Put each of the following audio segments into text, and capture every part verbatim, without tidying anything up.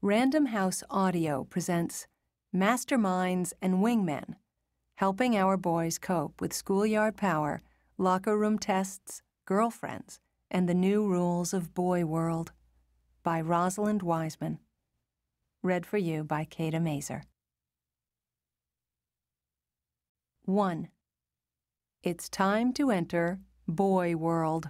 Random House Audio presents Masterminds and Wingmen, helping our boys cope with schoolyard power, locker room tests, girlfriends, and the new rules of boy world, by Rosalind Wiseman. Read for you by Kathe Mazur. one. It's time to enter boy world.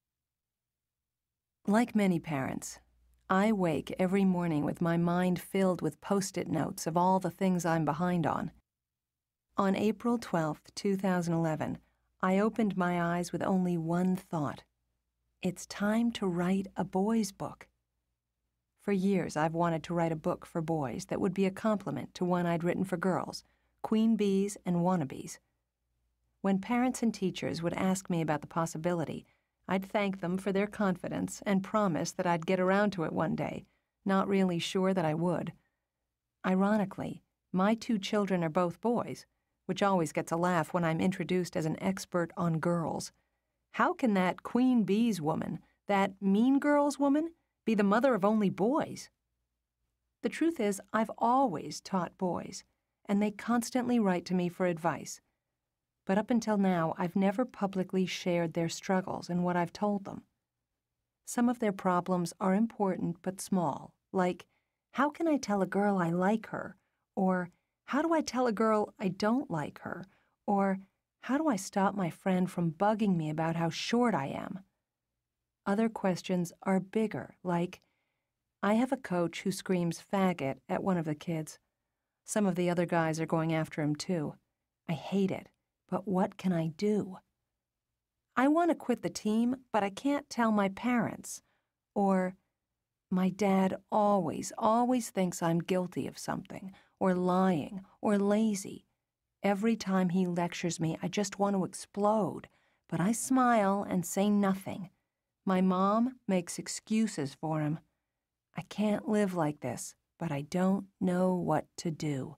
Like many parents, I wake every morning with my mind filled with post-it notes of all the things I'm behind on. On April twelfth, two thousand eleven, I opened my eyes with only one thought. It's time to write a boys' book. For years, I've wanted to write a book for boys that would be a complement to one I'd written for girls, Queen Bees and Wannabes. When parents and teachers would ask me about the possibility, I'd thank them for their confidence and promise that I'd get around to it one day, not really sure that I would. Ironically, my two children are both boys, which always gets a laugh when I'm introduced as an expert on girls. How can that Queen Bees woman, that Mean Girls woman, be the mother of only boys? The truth is, I've always taught boys, and they constantly write to me for advice. But up until now, I've never publicly shared their struggles and what I've told them. Some of their problems are important but small, like, how can I tell a girl I like her? Or, how do I tell a girl I don't like her? Or, how do I stop my friend from bugging me about how short I am? Other questions are bigger, like, I have a coach who screams faggot at one of the kids. Some of the other guys are going after him too. I hate it. But what can I do? I want to quit the team, but I can't tell my parents. Or, my dad always, always thinks I'm guilty of something, or lying, or lazy. Every time he lectures me, I just want to explode, but I smile and say nothing. My mom makes excuses for him. I can't live like this, but I don't know what to do.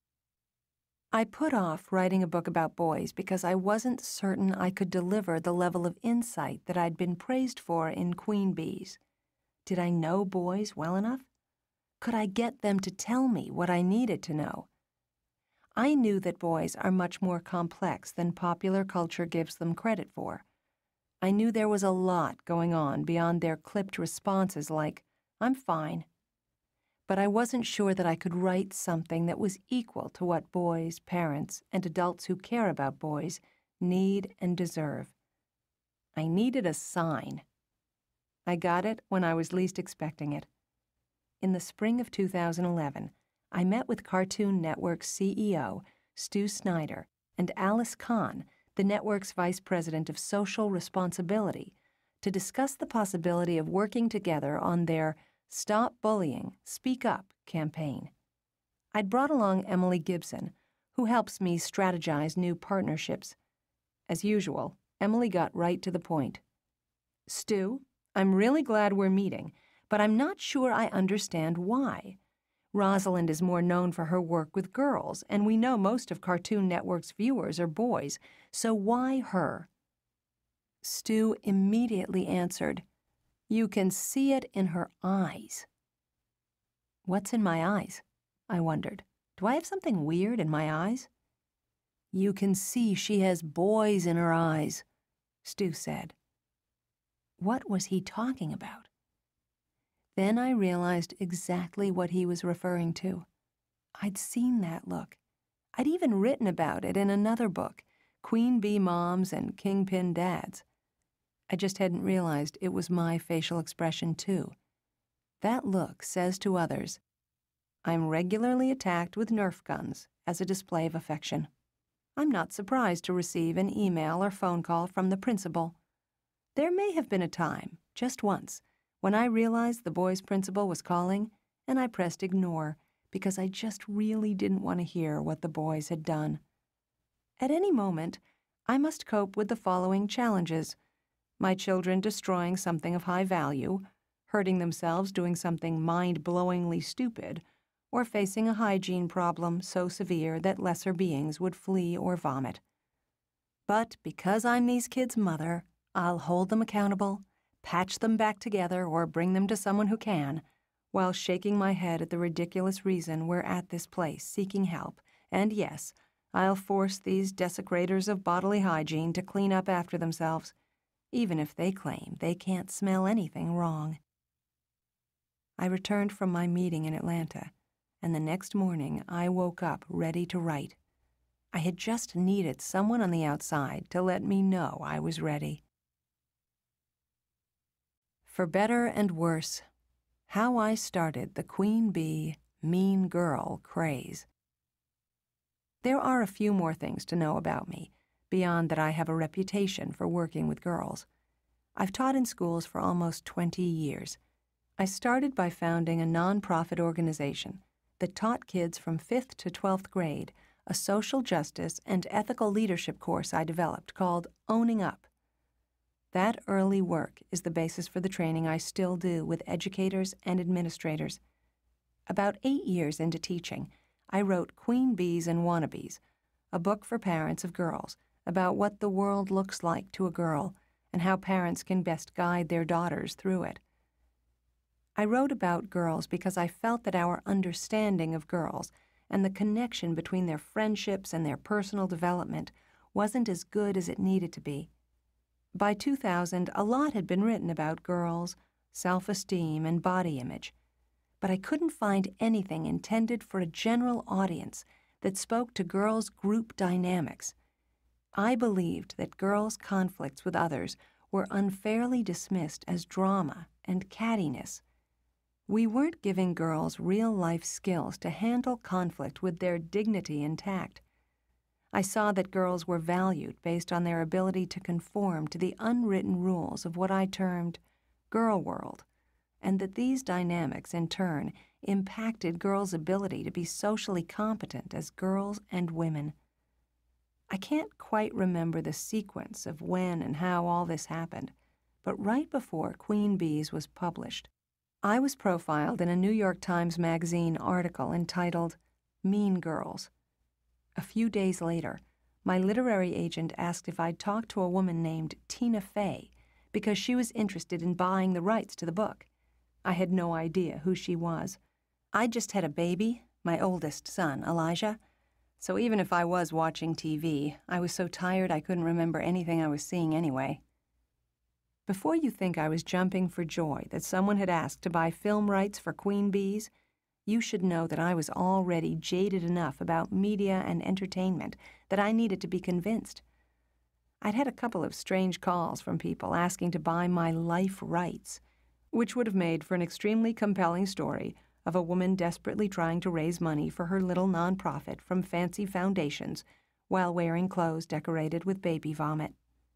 I put off writing a book about boys because I wasn't certain I could deliver the level of insight that I'd been praised for in Queen Bees. Did I know boys well enough? Could I get them to tell me what I needed to know? I knew that boys are much more complex than popular culture gives them credit for. I knew there was a lot going on beyond their clipped responses like, I'm fine. But I wasn't sure that I could write something that was equal to what boys, parents, and adults who care about boys need and deserve. I needed a sign. I got it when I was least expecting it. In the spring of two thousand eleven, I met with Cartoon Network's C E O, Stu Snyder, and Alice Kahn, the network's vice president of social responsibility, to discuss the possibility of working together on their Stop Bullying, Speak Up campaign. I'd brought along Emily Gibson, who helps me strategize new partnerships. As usual, Emily got right to the point. Stu, I'm really glad we're meeting, but I'm not sure I understand why. Rosalind is more known for her work with girls, and we know most of Cartoon Network's viewers are boys, so why her? Stu immediately answered, You can see it in her eyes. What's in my eyes? I wondered. Do I have something weird in my eyes? You can see she has boys in her eyes, Stu said. What was he talking about? Then I realized exactly what he was referring to. I'd seen that look. I'd even written about it in another book, Queen Bee Moms and Kingpin Dads. I just hadn't realized it was my facial expression, too. That look says to others, I'm regularly attacked with Nerf guns as a display of affection. I'm not surprised to receive an email or phone call from the principal. There may have been a time, just once, when I realized the boys' principal was calling, and I pressed ignore because I just really didn't want to hear what the boys had done. At any moment, I must cope with the following challenges: my children destroying something of high value, hurting themselves doing something mind-blowingly stupid, or facing a hygiene problem so severe that lesser beings would flee or vomit. But because I'm these kids' mother, I'll hold them accountable, patch them back together, or bring them to someone who can, while shaking my head at the ridiculous reason we're at this place seeking help, and yes, I'll force these desecrators of bodily hygiene to clean up after themselves, even if they claim they can't smell anything wrong. I returned from my meeting in Atlanta, and the next morning I woke up ready to write. I had just needed someone on the outside to let me know I was ready. For Better and Worse, How I Started the Queen Bee, Mean Girl craze. There are a few more things to know about me, beyond that I have a reputation for working with girls. I've taught in schools for almost twenty years. I started by founding a nonprofit organization that taught kids from fifth to twelfth grade a social justice and ethical leadership course I developed called Owning Up. That early work is the basis for the training I still do with educators and administrators. About eight years into teaching, I wrote Queen Bees and Wannabes, a book for parents of girls about what the world looks like to a girl and how parents can best guide their daughters through it. I wrote about girls because I felt that our understanding of girls and the connection between their friendships and their personal development wasn't as good as it needed to be. By two thousand, a lot had been written about girls, self-esteem, and body image, but I couldn't find anything intended for a general audience that spoke to girls' group dynamics. I believed that girls' conflicts with others were unfairly dismissed as drama and cattiness. We weren't giving girls real-life skills to handle conflict with their dignity intact. I saw that girls were valued based on their ability to conform to the unwritten rules of what I termed girl world, and that these dynamics, in turn, impacted girls' ability to be socially competent as girls and women. I can't quite remember the sequence of when and how all this happened, but right before Queen Bees was published, I was profiled in a New York Times Magazine article entitled Mean Girls. A few days later, my literary agent asked if I'd talk to a woman named Tina Fey because she was interested in buying the rights to the book. I had no idea who she was. I'd just had a baby, my oldest son, Elijah, so even if I was watching T V, I was so tired I couldn't remember anything I was seeing anyway. Before you think I was jumping for joy that someone had asked to buy film rights for Queen Bees, you should know that I was already jaded enough about media and entertainment that I needed to be convinced. I'd had a couple of strange calls from people asking to buy my life rights, which would have made for an extremely compelling story of a woman desperately trying to raise money for her little nonprofit from fancy foundations while wearing clothes decorated with baby vomit.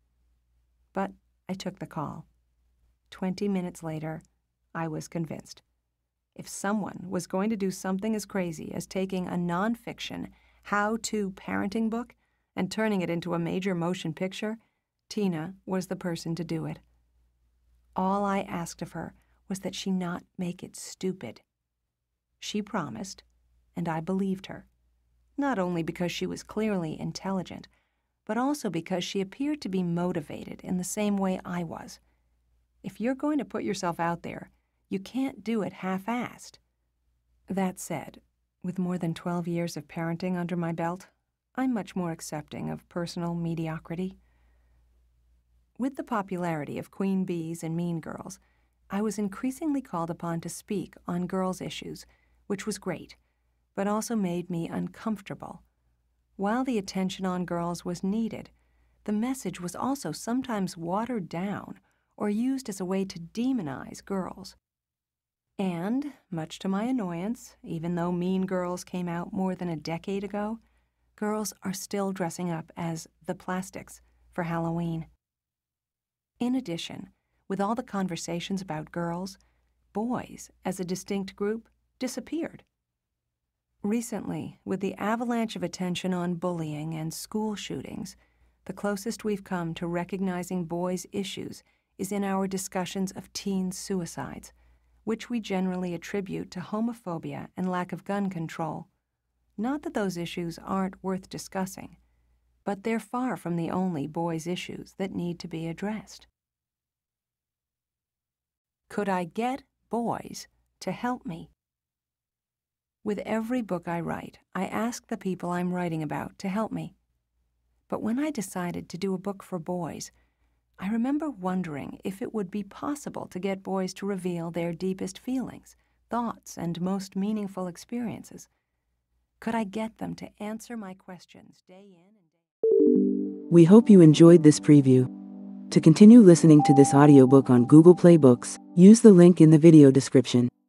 But I took the call. Twenty minutes later, I was convinced. If someone was going to do something as crazy as taking a nonfiction, how-to parenting book and turning it into a major motion picture, Tina was the person to do it. All I asked of her was that she not make it stupid. She promised, and I believed her, not only because she was clearly intelligent, but also because she appeared to be motivated in the same way I was. If you're going to put yourself out there, you can't do it half-assed. That said, with more than twelve years of parenting under my belt, I'm much more accepting of personal mediocrity. With the popularity of Queen Bees and Mean Girls, I was increasingly called upon to speak on girls' issues, which was great, but also made me uncomfortable. While the attention on girls was needed, the message was also sometimes watered down or used as a way to demonize girls. And, much to my annoyance, even though Mean Girls came out more than a decade ago, girls are still dressing up as the Plastics for Halloween. In addition, with all the conversations about girls, boys, as a distinct group, disappeared. Recently, with the avalanche of attention on bullying and school shootings, the closest we've come to recognizing boys' issues is in our discussions of teen suicides, which we generally attribute to homophobia and lack of gun control. Not that those issues aren't worth discussing, but they're far from the only boys' issues that need to be addressed. Could I get boys to help me. With every book I write, I ask the people I'm writing about to help me. But when I decided to do a book for boys, I remember wondering if it would be possible to get boys to reveal their deepest feelings, thoughts, and most meaningful experiences. Could I get them to answer my questions day in and day out? We hope you enjoyed this preview. To continue listening to this audiobook on Google Play Books, use the link in the video description.